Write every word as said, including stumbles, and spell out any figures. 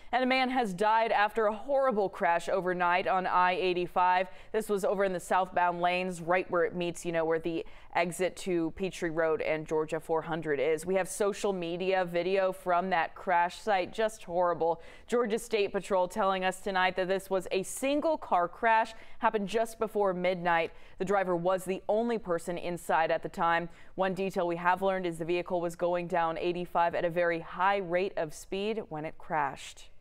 And a man has died after a horrible crash overnight on I eighty-five. This was over in the southbound lanes, right where it meets, you know, where the exit to Peachtree Road and Georgia four hundred is. We have social media video from that crash site. Just horrible. Georgia State Patrol telling us tonight that this was a single car crash, happened just before midnight. The driver was the only person inside at the time. One detail we have learned is the vehicle was going down eighty-five at a very high rate of speed when it crashed.